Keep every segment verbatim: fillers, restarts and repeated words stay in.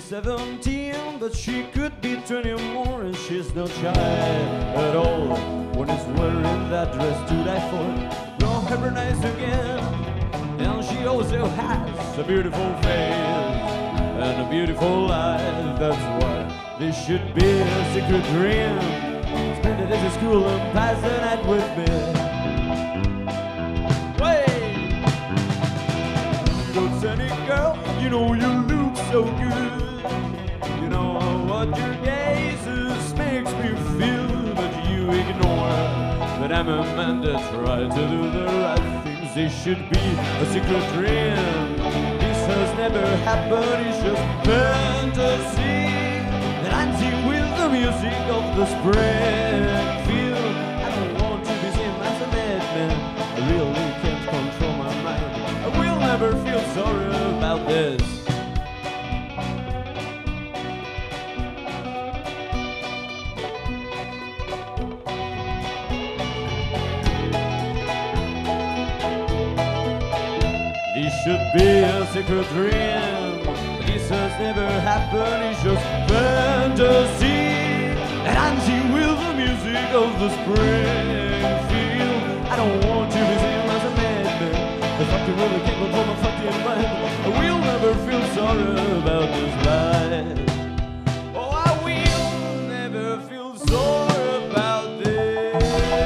seventeen, but she could be twenty more, and she's no child at all when it's wearing that dress to die for. Don't have her nice again, and she also has a beautiful face and a beautiful life. That's why this should be a secret dream. Spend it at school and pass the night with me. Wait! Good Sunny girl, you know you look so good. You know what your gazes makes me feel, but you ignore that I'm a man that tries to do the right things. This should be a secret dream. This has never happened, it's just fantasy. And I'm seen with the music of the Springfield. I don't want to be seen as a madman. I really can't control my mind. I will never feel sorry about this. This should be a secret dream. This has never happened, it's just fantasy. And I'm seen with the music of the Springfield. I don't want to be seen as a madman. If I can really can't control my fucking mind, I will never feel sorry about this life. Oh, I will never feel sorry about this.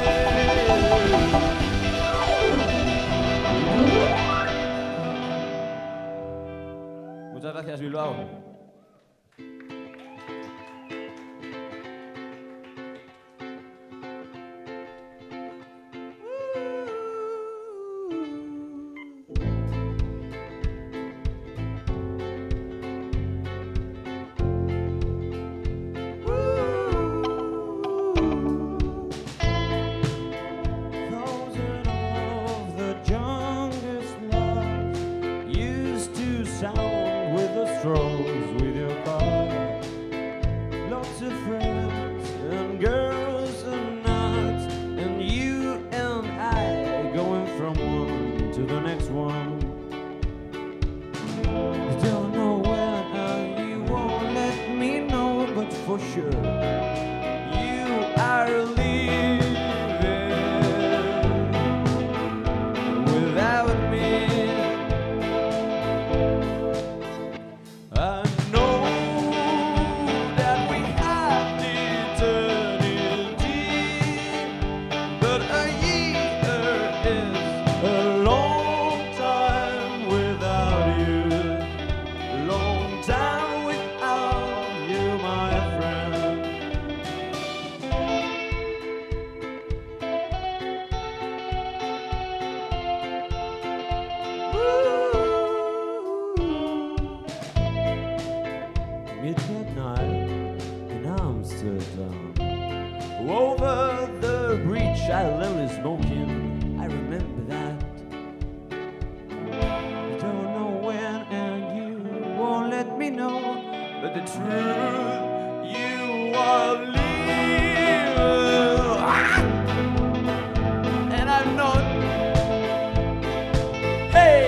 Muchas gracias, Bilbao. With your car, lots of friends and girls and nuts, and you and I going from one to the next one. You don't know when and you won't let me know, but for sure you are leaving without me. I know that we have eternity, but a year is a long time without you. A long time without you, my friend. Midnight night in Amsterdam. Over the bridge I lay smoking, I remember that. You don't know when and you won't let me know, but the truth, you are leaving. And I'm not. Hey!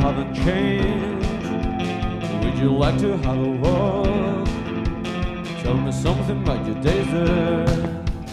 haven't changed. Would you like to have a walk? Tell me something about your days there.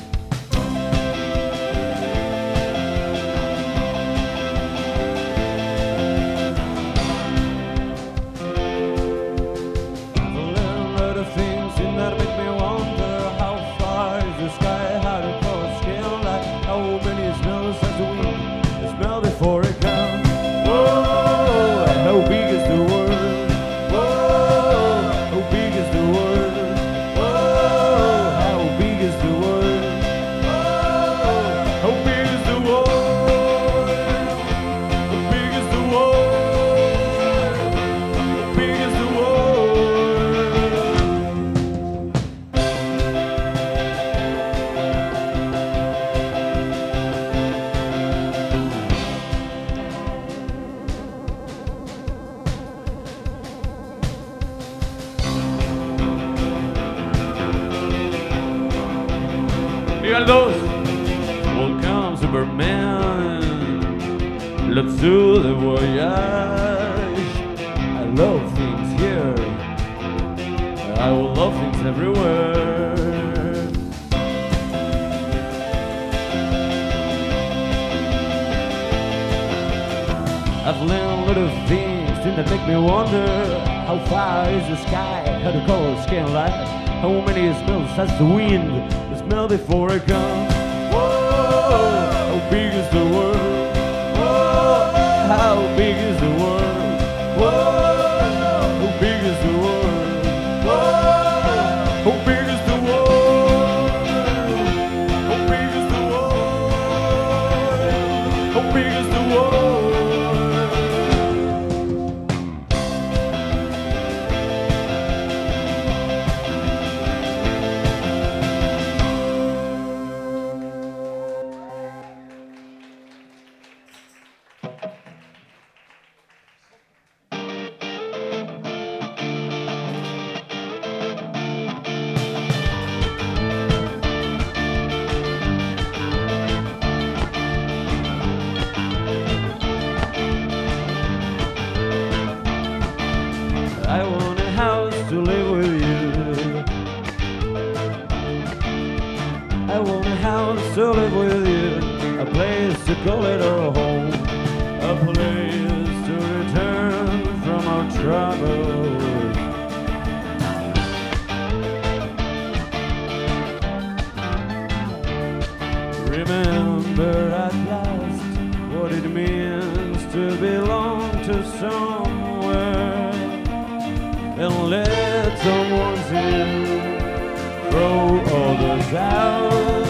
Welcome, Superman. Let's do the voyage. I love things here. I will love things everywhere. I've learned little things that make me wonder. How far is the sky? How the colors can light? How many smells has the wind? The smell before I come. Whoa, how big is the world? Whoa, how big is the world? Whoa, how big is the world? Whoa, how big is the world? How big is the world? How big is the world? I want a house to live with you. I want a house to live with you. A place to call it our home. A place to return from our troubles. Remember at last what it means to belong to somewhere. And let someone see throw others out.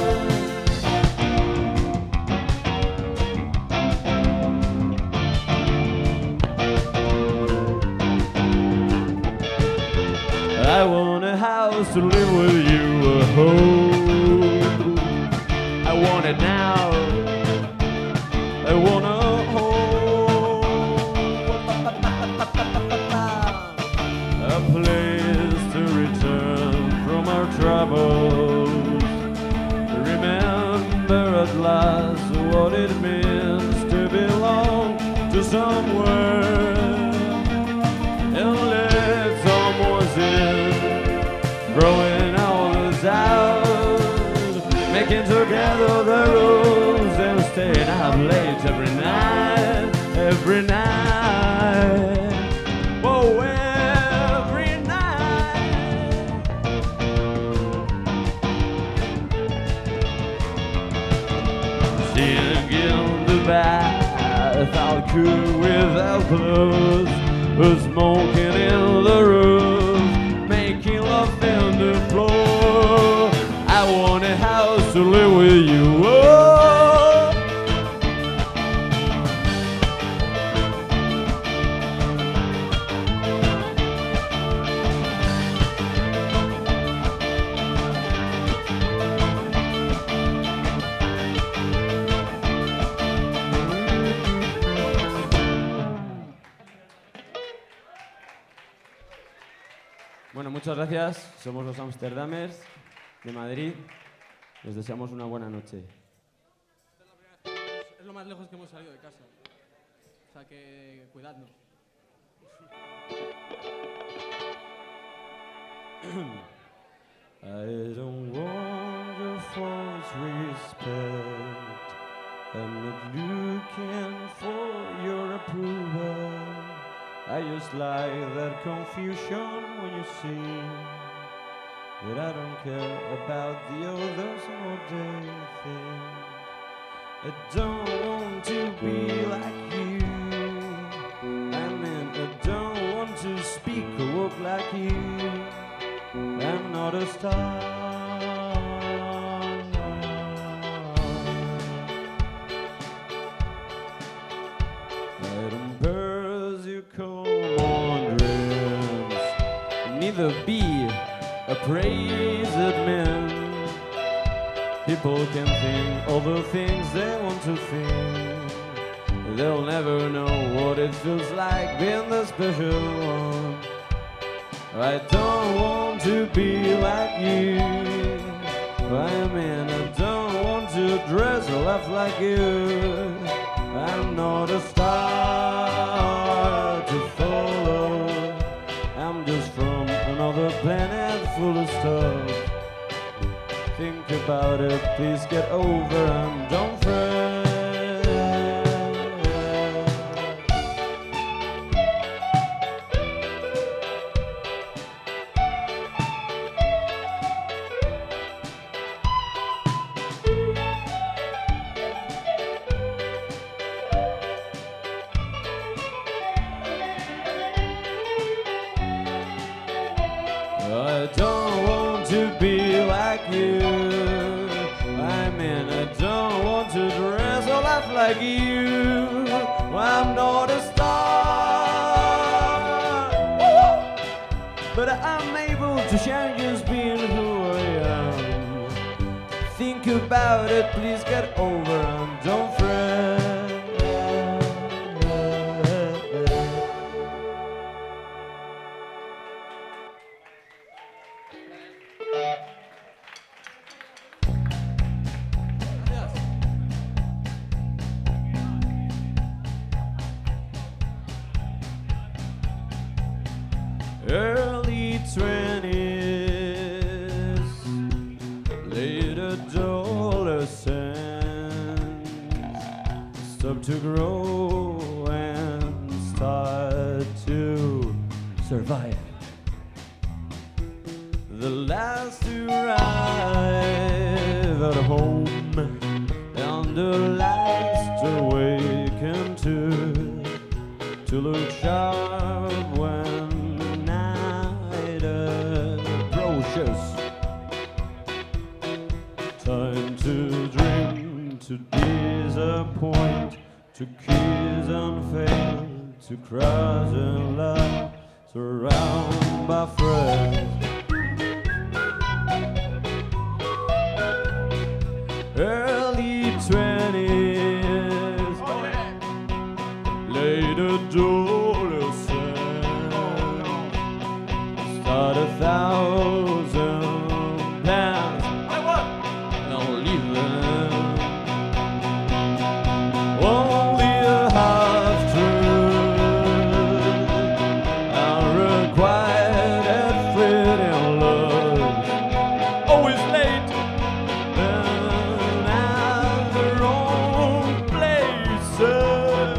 I want a house to live with you, a home. I want it now. I want a place to return from our troubles. Remember at last what it means to belong to somewhere. And let someone in, growing ours out, making together the rules and staying up late every night, every night. Whoa, well, in the bath, I'll cool without clothes, smoking in the roof, making love in the floor. I want a house to live with you. Oh. Bueno, muchas gracias. Somos los Amsterdamers de Madrid. Les deseamos una buena noche. Es lo más lejos que hemos salido de casa. O sea que cuidadnos. I don't want your false respect. I'm not looking for your approval. I just like that confusion when you see that I don't care about the others and what they think. I don't want to be like you. I mean, I don't want to speak or walk like you. I'm not a star. I don't pursue common dreams, neither be a praised man. People can think all the things they want to think. They'll never know what it feels like being the special one. I don't want to be like you. I mean, I don't want to dress or laugh like you. I'm not a star to follow. I'm just from another planet full of stuff. Think about it, please get over and don't fret. I don't want to be like you. I mean, I don't want to dress or laugh like you. I'm not a star, but I'm able to shine just being who I am. Think about it, please get over and don't fret. Early twenties, late adolescence, stop to grow and start to survive. The last to arrive at home and the last awaken to to look sharp when time to dream, to disappoint, to kiss and fail, to cross and love, surrounded by friends. Early twenties, late adolescence, start a thousand plans. Only a half-truth unrequited fleeting love, always late and at the wrong places.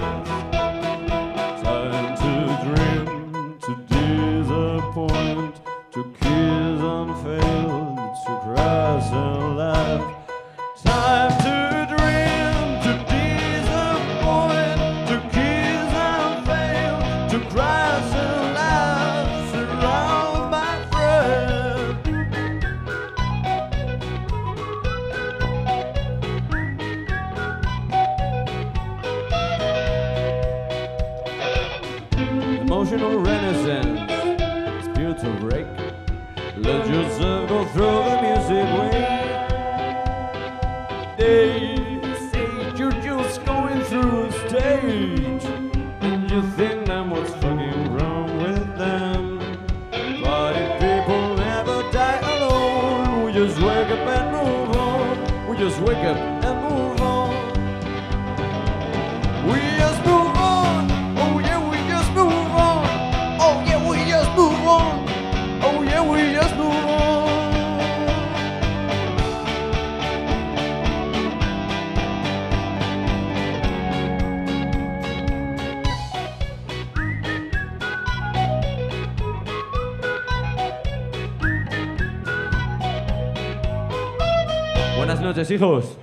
Time to dream, to disappoint, to kiss and fail, to cross and laugh. Time to emotional renaissance, spiritual break. Let yourself go through the music wave. They say you're just going through a stage, and you think that what's fucking wrong with them. But people never die alone. We just wake up and move on. We just wake up and move on. We just move on. Oh yeah, we just move on. Buenas noches, hijos.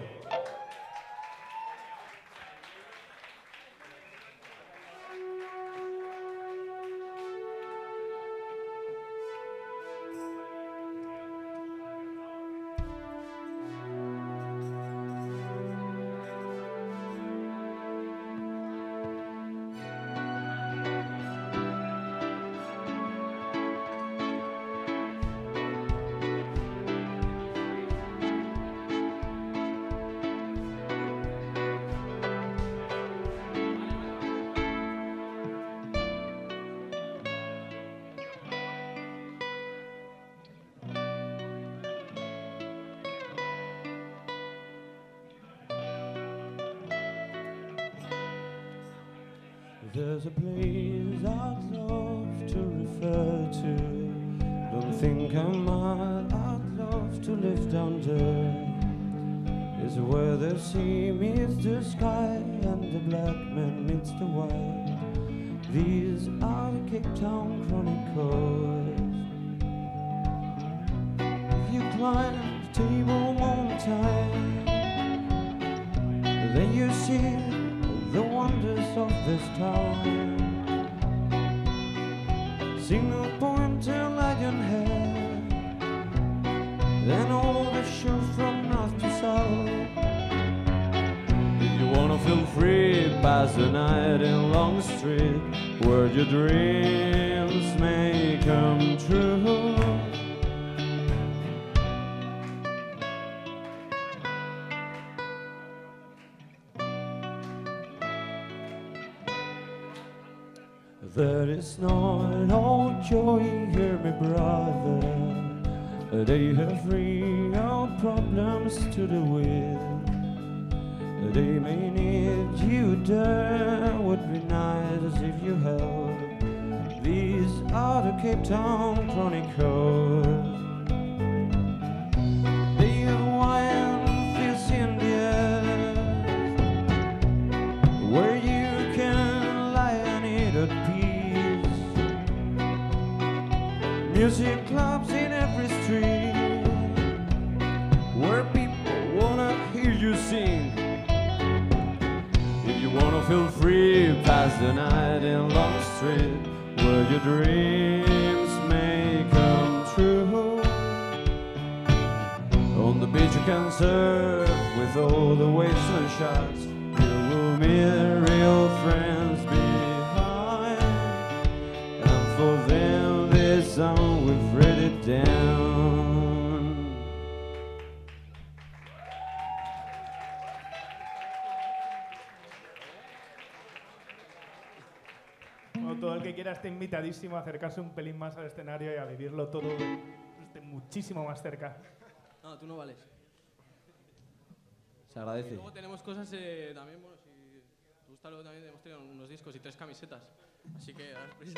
There's a place I'd love to refer to. Don't think I might, I'd love to live down there. It's where the sea meets the sky and the black man meets the white. These are the Cape Town Chronicles. If you climb the Table Mountain, then you see the wonders of this town. Signal Point and Lionhead, then all the shores from north to south. If you wanna feel free, pass the night in Long Street, where your dreams may come true. There is not no joy, hear me, brother. They have real problems to deal with. They may need you there, would be nice if you help. These are the Cape Town Chronicles. They have wine fish in the air, where you can lie and eat at peace. Music clubs in every street, where people wanna hear you sing. If you wanna feel free, pass the night in Long Street, where your dreams may come true. On the beach you can surf with all the waves and sharks. You will meet real friends behind, and for them this song we've written it down. Bueno, todo el que quiera está invitadísimo a acercarse un pelín más al escenario y a vivirlo todo desde muchísimo más cerca. No, tú no vales. Se agradece. Y luego tenemos cosas eh, también, bueno, si te gusta, luego también hemos tenido unos discos y tres camisetas. Así que, daos prisa.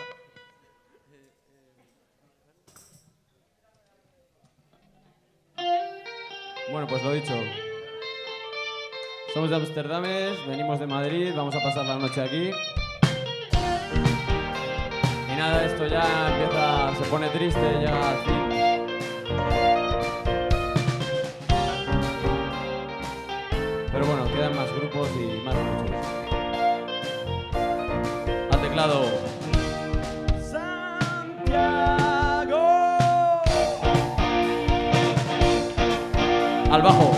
Bueno, pues lo dicho. Somos de Amsterdames, venimos de Madrid, vamos a pasar la noche aquí. Y nada, esto ya empieza, se pone triste, llega al fin. Pero bueno, quedan más grupos y más muchos. Al teclado. Santiago. Al bajo.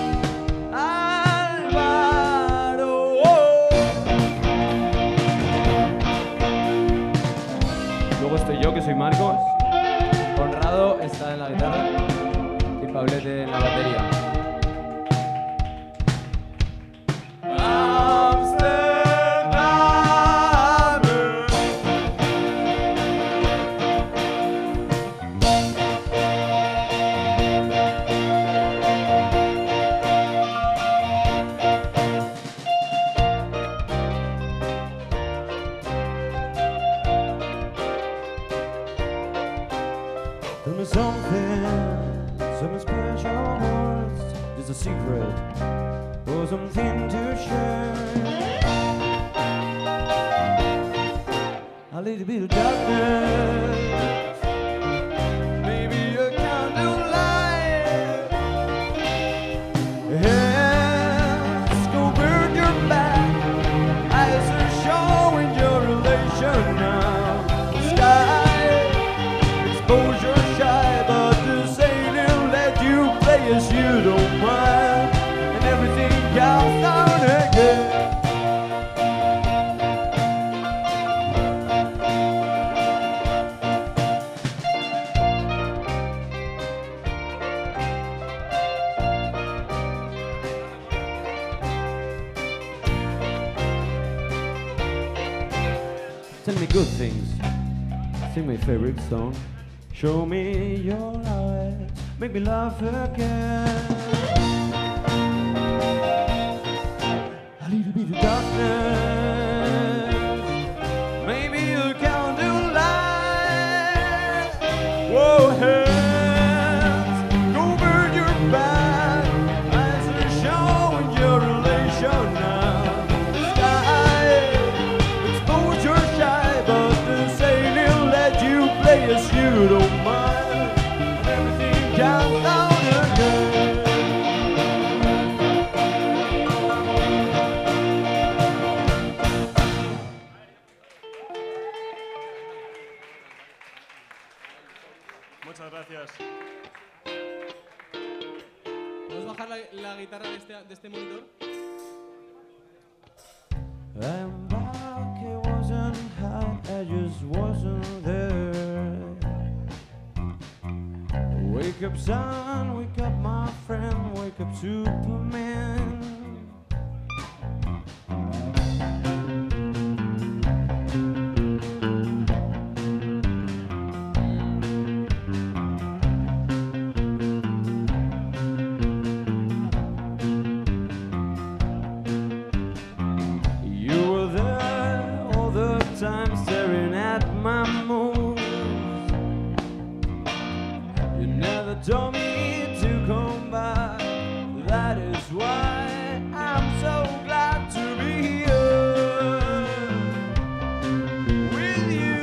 Álvaro. Luego estoy yo, que soy Marcos. Conrado está en la guitarra y Pablete en la batería. Something, some special words, there's a secret or something to share. A little bit of darkness, maybe a candlelight. tell me good things. Sing my favorite song. Show me your eyes, make me laugh again. A little bit of darkness, maybe you can do light. Whoa, hands, go burn your back, eyes are showing your relation now. Sky, expose your shy, but the sailing let you play as you don't mind. Everything comes down again. Muchas gracias. ¿Puedes bajar la, la guitarra de este, de este monitor? I'm back, it wasn't hot, I just wasn't there. Wake up son, wake up my friend, wake up Superman. You were there all the time staring at my moves. You never told me to come back. That is why I'm so glad to be here with you.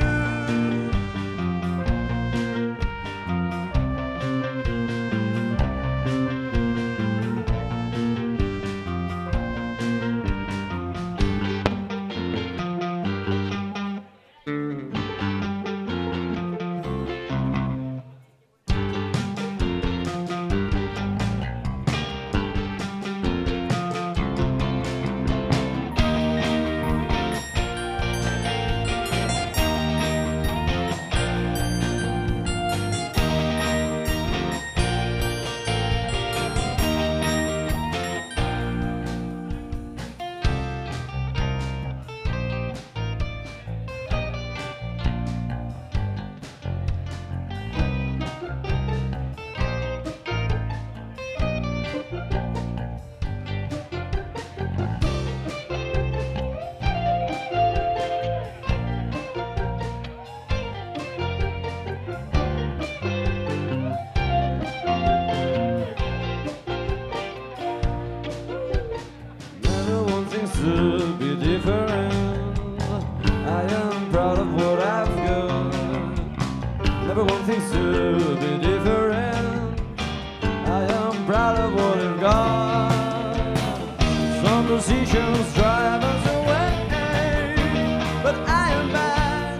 Everyone thinks to be different. I am proud of what I've got. Everyone thinks to be different. I am proud of what I've got. Some musicians drive us away, but I am back.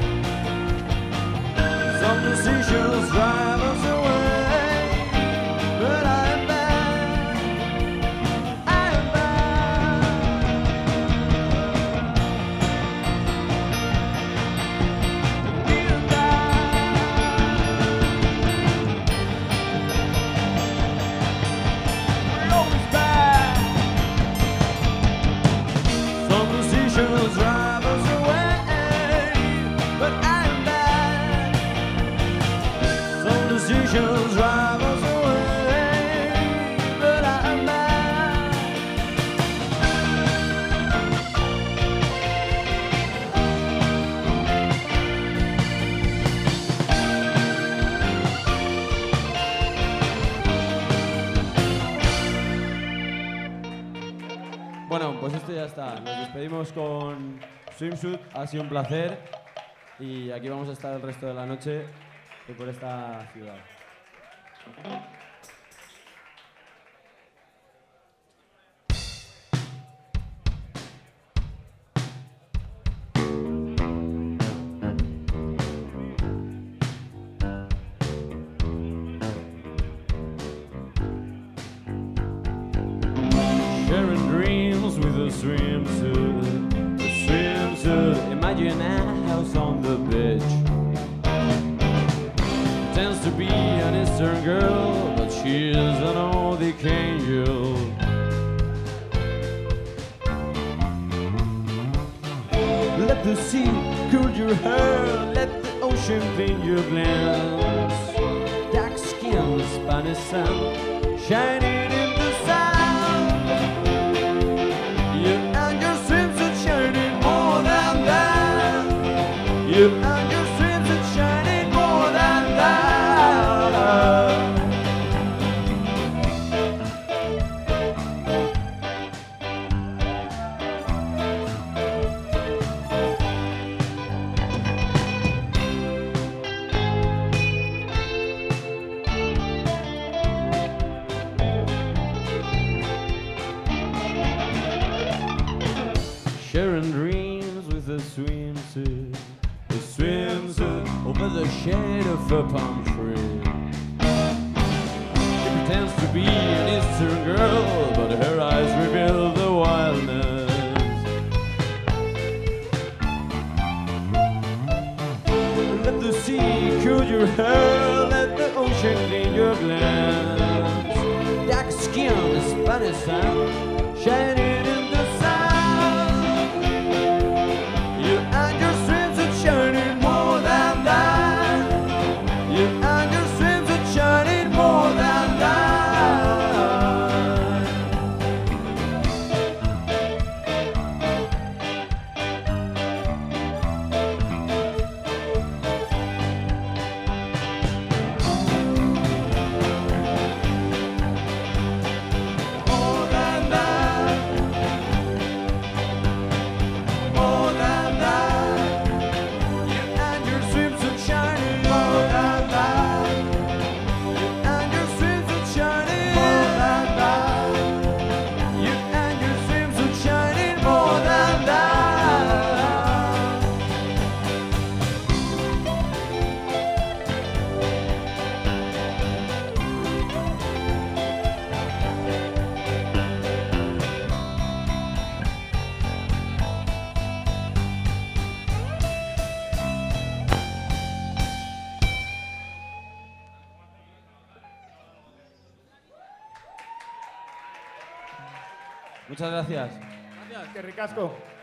Some musicians drive us away, but I am back. I am Some musicians drive us away, but I'm back. Some musicians drive us away, but I'm back. Bueno, pues esto ya está. Nos despedimos con Swimsuit. Ha sido un placer. Y aquí vamos a estar el resto de la noche y por esta ciudad. Sharing dreams with a swimsuit, a swimsuit. Imagine a house on the beach. Tends to be an Eastern girl, but she's an Nordic angel. Let Let the sea cool your hair, let the ocean clean your glance. Dark skin, Spanish sun, shining in the sun. You and your swimsuit shining more than that. You and your swimsuit shining more than that. Sharing dreams with a swimsuit, a swimsuit over the shade of a palm tree. She pretends to be an Eastern girl, but her eyes reveal the wildness. Let the sea cool your hair, let the ocean clean your glance. Dark skin, Spanish sun, shining in the sun. You and your swimsuit shining more than that. You and your swimsuit shining more than that. More than that. More than that. You and your swimsuit shining more than that. You and your swimsuit shining more than that. You and your swimsuit shining more than that. Muchas gracias. Gracias. ¡Qué ricasco!